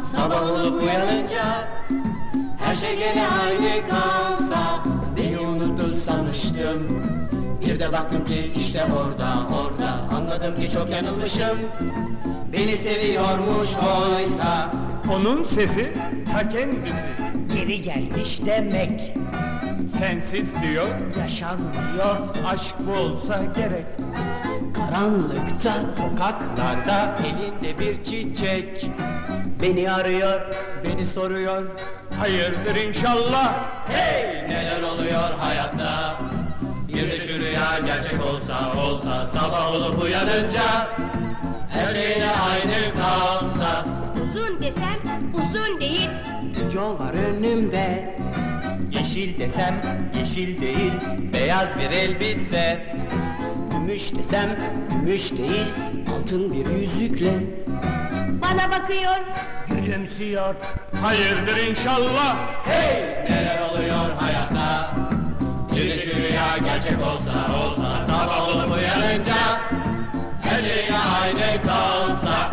sabah olup uyanınca her şey gene aynı kalsa, beni unuttu sanmıştım. Bir de baktım ki işte orada, anladım ki çok yanılmışım. Beni seviyormuş oysa. Onun sesi ta kendisi. Geri gelmiş demek. Sensiz diyor, Yaşanmıyor. aşk bu olsa gerek. Karanlıkta, sokaklarda elinde bir çiçek. Beni arıyor, beni soruyor. Hayırdır inşallah. Hey, neler oluyor hayatta? Bir de şu rüya gerçek olsa, sabah olup uyanınca her şey de aynı kalsa. Uzun desem uzun değil. Yol var önümde. Yeşil desem yeşil değil, beyaz bir elbise. Gümüş desem gümüş değil, altın bir yüzükle. Bana bakıyor. Gülümsüyor. Hayırdır inşallah. Hey, neler oluyor hayatta? Bir de şu rüya gerçek olsa, sabah olup uyanınca her şey de aynı kalsa.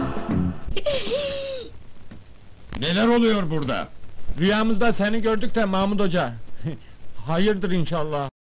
Neler oluyor burada? Rüyamızda seni gördük de Mahmud Hoca. Hayırdır inşallah.